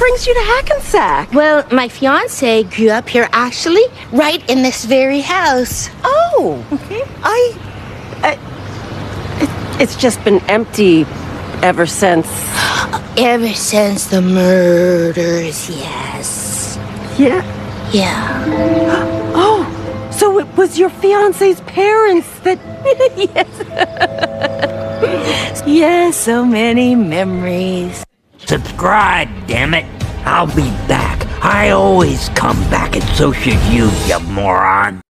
brings you to Hackensack? Well, my fiance grew up here, actually, right in this very house. Oh, it's just been empty ever since. Ever since the murders, yes. Yeah. Yeah. Oh, so it was your fiance's parents that... Yes. Yes, so many memories. Subscribe, damn it. I'll be back. I always come back, and so should you, you moron.